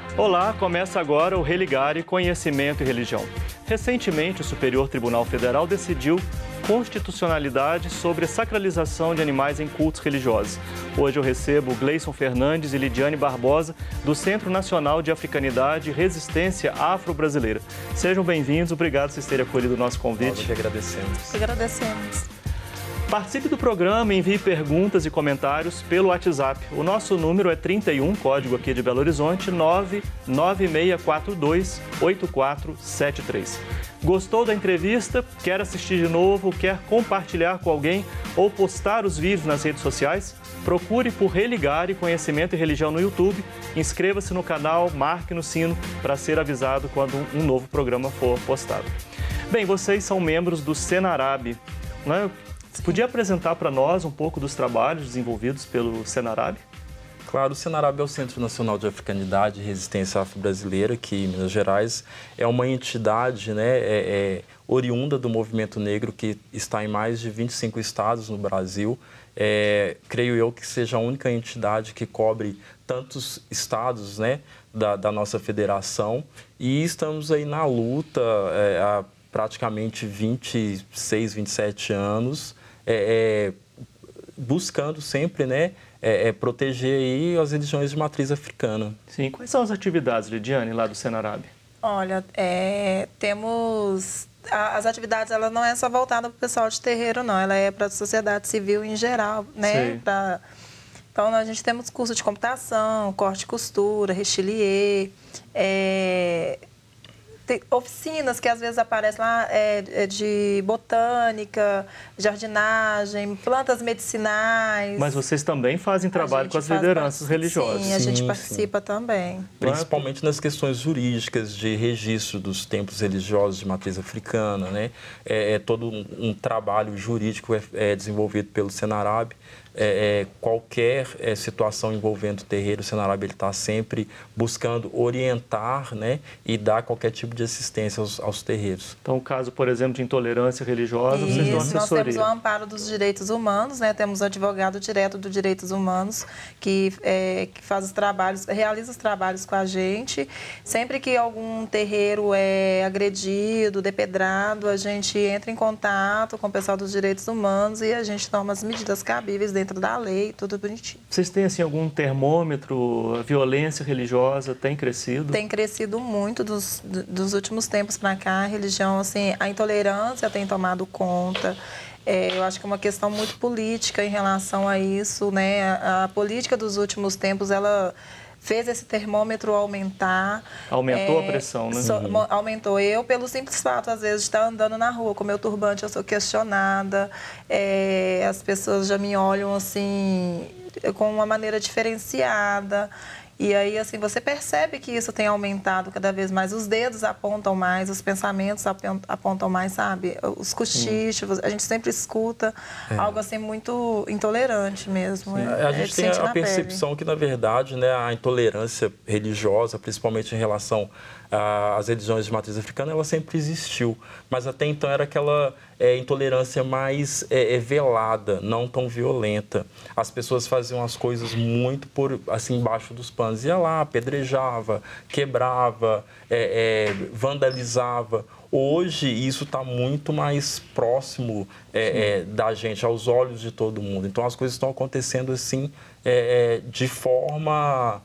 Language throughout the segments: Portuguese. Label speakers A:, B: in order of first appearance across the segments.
A: Olá, começa agora o Religare Conhecimento e Religião. Recentemente, o Superior Tribunal Federal decidiu constitucionalidade sobre a sacralização de animais em cultos religiosos. Hoje eu recebo Gleison Fernandes e Lidiane Barbosa, do Centro Nacional de Africanidade e Resistência Afro-Brasileira. Sejam bem-vindos, obrigado por vocês terem acolhido o nosso convite.
B: Nós que agradecemos.
C: Agradecemos.
A: Participe do programa, envie perguntas e comentários pelo WhatsApp. O nosso número é 31, código aqui de Belo Horizonte, 99642-8473. Gostou da entrevista? Quer assistir de novo? Quer compartilhar com alguém ou postar os vídeos nas redes sociais? Procure por Religare Conhecimento e Religião no YouTube, inscreva-se no canal, marque no sino para ser avisado quando um novo programa for postado. Bem, vocês são membros do Senarab, né? Podia apresentar para nós um pouco dos trabalhos desenvolvidos pelo Senarab?
B: Claro, o Senarab é o Centro Nacional de Africanidade e Resistência Afro-Brasileira, que em Minas Gerais é uma entidade, oriunda do movimento negro que está em mais de 25 estados no Brasil. Creio eu que seja a única entidade que cobre tantos estados, da nossa federação. E estamos aí na luta há praticamente 26, 27 anos, buscando sempre, proteger aí as religiões de matriz africana.
A: Sim. Quais são as atividades, Lidiane, lá do Senarab?
C: Olha, temos... As atividades, ela não é só voltada para o pessoal de terreiro, não. Ela é para a sociedade civil em geral, né? Então, a gente temos curso de computação, corte e costura, rechelier, oficinas que às vezes aparecem lá de botânica, jardinagem, plantas medicinais.
A: Mas vocês também fazem trabalho com as lideranças religiosas.
C: Sim, a gente participa também.
B: Principalmente nas questões jurídicas de registro dos templos religiosos de matriz africana, todo um trabalho jurídico desenvolvido pelo Senarab. Qualquer situação envolvendo o terreiro, o Senarab está sempre buscando orientar, e dar qualquer tipo de assistência aos terreiros.
A: Então, o caso, por exemplo, de intolerância religiosa, vocês dão assessoria?
C: Nós temos o amparo dos direitos humanos, temos o advogado direto dos direitos humanos que faz os trabalhos, realiza os trabalhos com a gente. Sempre que algum terreiro é agredido, depedrado, a gente entra em contato com o pessoal dos direitos humanos e a gente toma as medidas cabíveis dentro da lei, tudo bonitinho.
A: Vocês têm, assim, algum termômetro? A violência religiosa tem crescido?
C: Tem crescido muito dos últimos tempos para cá. A religião, assim, a intolerância tem tomado conta. Eu acho que é uma questão muito política em relação a isso, A política dos últimos tempos, ela fez esse termômetro aumentar.
A: Aumentou a pressão, né?
C: Aumentou. Eu, pelo simples fato, às vezes, de estar andando na rua com meu turbante, eu sou questionada. As pessoas já me olham, assim, com uma maneira diferenciada. E aí, assim, você percebe que isso tem aumentado cada vez mais. Os dedos apontam mais, os pensamentos apontam mais, sabe? Os cochichos, a gente sempre escuta algo, assim, muito intolerante mesmo.
B: A gente tem a percepção que, na verdade, a intolerância religiosa, principalmente em relação às religiões de matriz africana, ela sempre existiu. Mas até então era aquela intolerância mais velada, não tão violenta. As pessoas faziam as coisas muito assim, embaixo dos panos. Ia lá, apedrejava, quebrava, vandalizava. Hoje, isso está muito mais próximo da gente, aos olhos de todo mundo. Então, as coisas estão acontecendo assim, de forma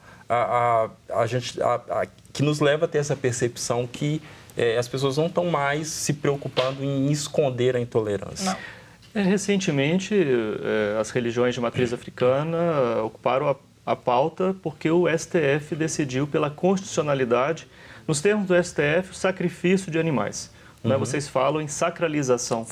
B: que nos leva a ter essa percepção que as pessoas não estão mais se preocupando em esconder a intolerância.
C: Não.
A: Recentemente, as religiões de matriz africana ocuparam a pauta porque o STF decidiu pela constitucionalidade, nos termos do STF, o sacrifício de animais. Vocês falam em sacralização,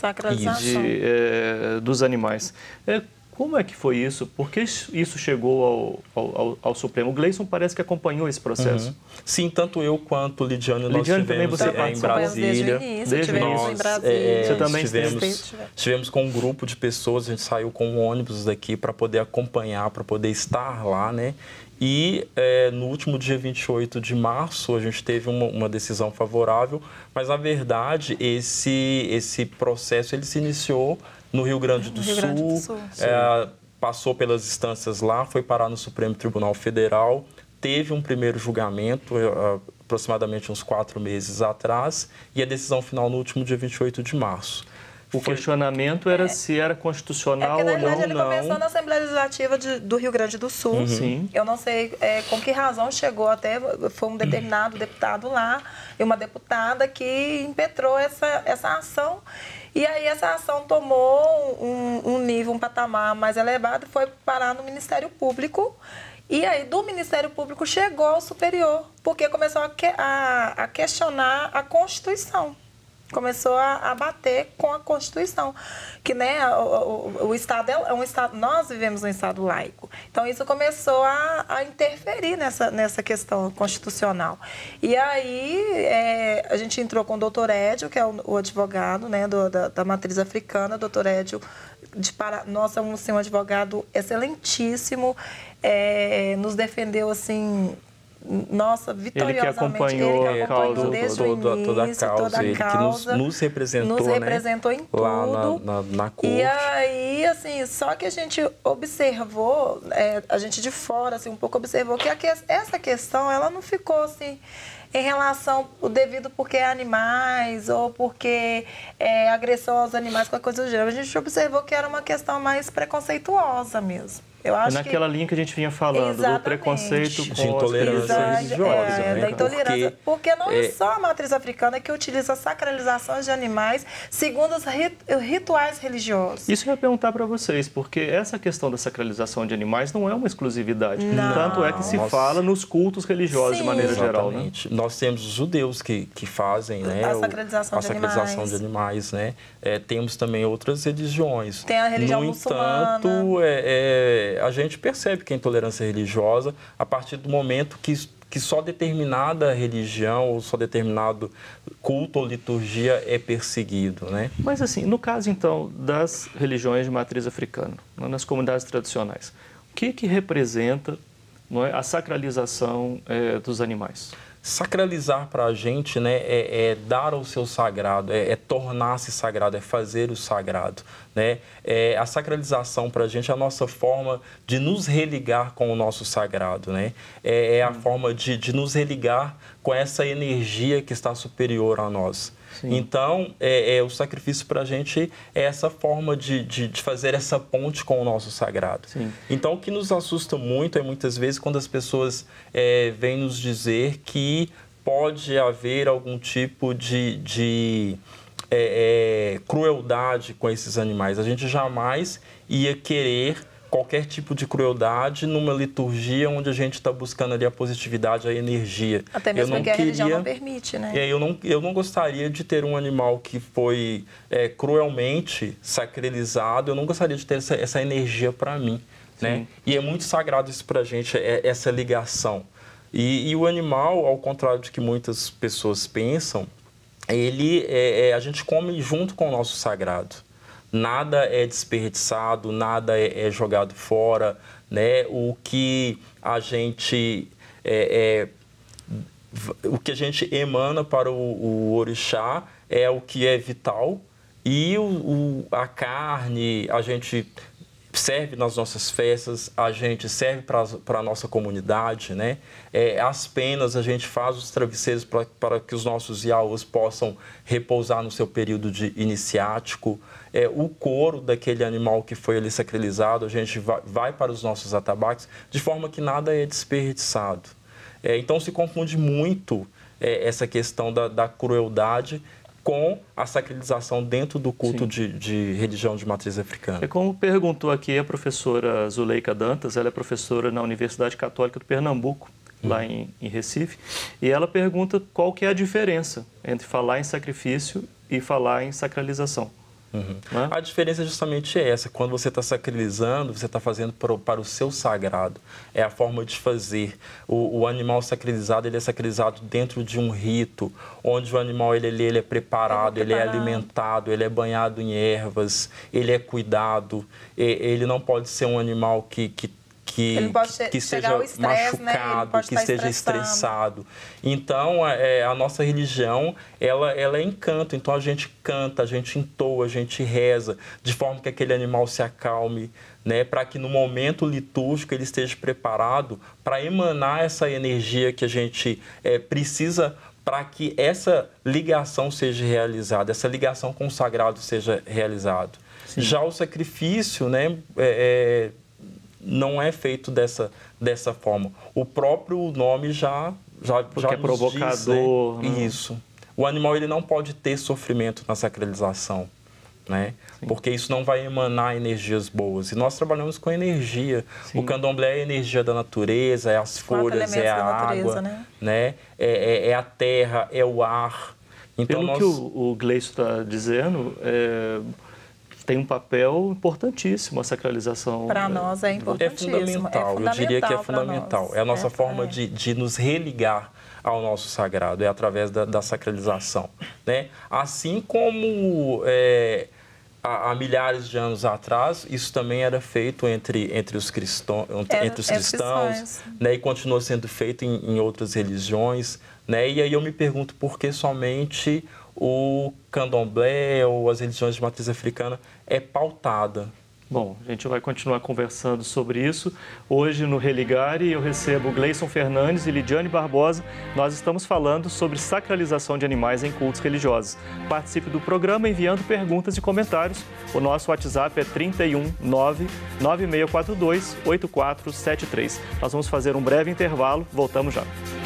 A: dos animais. Como é que foi isso? Por que isso chegou ao Supremo? O Gleison parece que acompanhou esse processo.
B: Sim, tanto eu quanto Lidiane, nós estivemos em Brasília.
C: Desde o início, em Brasília.
A: Você também
B: estivemos com um grupo de pessoas, a gente saiu com um ônibus daqui para poder acompanhar, para poder estar lá, E no último dia 28 de março, a gente teve uma decisão favorável, mas, na verdade, esse processo ele se iniciou no Rio Grande do Sul, passou pelas instâncias lá, foi parar no Supremo Tribunal Federal, teve um primeiro julgamento, aproximadamente uns 4 meses atrás, e a decisão final no último dia 28 de março.
A: O questionamento era se era constitucional ou não.
C: Na verdade, ele começou na Assembleia Legislativa do Rio Grande do Sul.
A: Sim.
C: Eu não sei com que razão chegou até, foi um determinado deputado lá, e uma deputada que impetrou essa ação. E aí essa ação tomou um nível, um patamar mais elevado e foi parar no Ministério Público. E aí do Ministério Público chegou ao superior, porque começou a questionar a Constituição. Começou a bater com a Constituição, que, né, o Estado é um Estado, nós vivemos num Estado laico. Então, isso começou a interferir nessa questão constitucional. E aí, a gente entrou com o doutor Édio, que é o advogado, né, da matriz africana. Doutor Édio, nossa, um advogado excelentíssimo, nos defendeu, assim... Nossa, vitoriosamente.
A: Ele que acompanhou
C: a causa desde o início, toda a causa.
B: Que nos representou,
C: em tudo.
B: Lá na corte.
C: E aí, assim, só que a gente observou, a gente de fora, assim, um pouco observou que essa questão, ela não ficou, assim, em relação ao devido porque é animais ou porque é agressão aos animais, qualquer coisa do gênero. A gente observou que era uma questão mais preconceituosa mesmo. Eu acho
A: naquela linha que a gente vinha falando, do preconceito
B: de intolerância religiosa.
C: Da intolerância. Porque não é só a matriz africana que utiliza sacralizações de animais segundo os rituais religiosos.
A: Isso eu ia perguntar para vocês, porque essa questão da sacralização de animais não é uma exclusividade.
C: Não.
A: Tanto é que se fala nos cultos religiosos de maneira geral. Né?
B: Nós temos os judeus que fazem, né,
C: a sacralização
B: de animais. Né? Temos também outras religiões.
C: Tem a religião muçulmana.
B: No entanto, a gente percebe que a intolerância religiosa, a partir do momento que só determinada religião ou só determinado culto ou liturgia é perseguido, né?
A: Mas assim, no caso então das religiões de matriz africana, nas comunidades tradicionais, o que representa, não é, a sacralização dos animais?
B: Sacralizar para a gente, né, é dar ao seu sagrado, é tornar-se sagrado, é fazer o sagrado. Né? A sacralização para a gente é a nossa forma de nos religar com o nosso sagrado. Né? É a forma de nos religar com essa energia que está superior a nós. Sim. Então, o sacrifício para a gente é essa forma de fazer essa ponte com o nosso sagrado. Sim. Então, o que nos assusta muito é muitas vezes quando as pessoas vêm nos dizer que pode haver algum tipo de crueldade com esses animais. A gente jamais ia querer qualquer tipo de crueldade numa liturgia onde a gente está buscando ali a positividade, a energia.
C: Até mesmo porque a religião não permite, né?
B: Eu não gostaria de ter um animal que foi cruelmente sacralizado, eu não gostaria de ter essa energia para mim. Né? E é muito sagrado isso para a gente, essa ligação. E o animal, ao contrário de que muitas pessoas pensam, a gente come junto com o nosso sagrado. Nada é desperdiçado, nada é jogado fora, né? O que a gente emana para o orixá é o que é vital, e a carne a gente serve nas nossas festas, a gente serve para a nossa comunidade, né? As penas, a gente faz os travesseiros para que os nossos iaôs possam repousar no seu período iniciático. O couro daquele animal que foi ali sacralizado, a gente vai para os nossos atabaques, de forma que nada é desperdiçado. Então se confunde muito essa questão da crueldade com a sacralização dentro do culto de religião de matriz africana.
A: Como perguntou aqui a professora Zuleika Dantas, ela é professora na Universidade Católica do Pernambuco, lá em Recife, e ela pergunta qual que é a diferença entre falar em sacrifício e falar em sacralização. Né?
B: A diferença é justamente essa. Quando você está sacralizando, você está fazendo para o seu sagrado. É a forma de fazer. O animal sacralizado, ele é sacralizado dentro de um rito, onde o animal ele é preparado, ele é alimentado, ele é banhado em ervas, ele é cuidado. Ele não pode ser um animal que esteja machucado, que esteja estressado. Então, a nossa religião, ela é encanto. Então, a gente canta, a gente entoa, a gente reza, de forma que aquele animal se acalme, né, para que no momento litúrgico ele esteja preparado para emanar essa energia que a gente precisa para que essa ligação seja realizada, essa ligação com o sagrado seja realizada. Já o sacrifício, né, não é feito dessa forma. O próprio nome já
A: é provocador.
B: Diz, né? Isso. O animal ele não pode ter sofrimento na sacralização, né? Porque isso não vai emanar energias boas. E nós trabalhamos com energia. Sim. O candomblé é a energia da natureza, é as folhas, é a água, né? É a terra, é o ar. Então,
A: Pelo que o Gleison está dizendo, tem um papel importantíssimo a sacralização.
C: Para nós é importantíssimo.
B: É fundamental, eu diria que é fundamental. É a nossa forma de nos religar ao nosso sagrado, é através da sacralização, né? Assim como há milhares de anos atrás, isso também era feito entre os cristãos, né? E continua sendo feito em outras religiões, né? E aí eu me pergunto por que somente o candomblé ou as religiões de matriz africana é pautada.
A: Bom, a gente vai continuar conversando sobre isso. Hoje, no Religare, eu recebo Gleison Fernandes e Lidiane Barbosa. Nós estamos falando sobre sacralização de animais em cultos religiosos. Participe do programa enviando perguntas e comentários. O nosso WhatsApp é 319-9642-8473. Nós vamos fazer um breve intervalo. Voltamos já.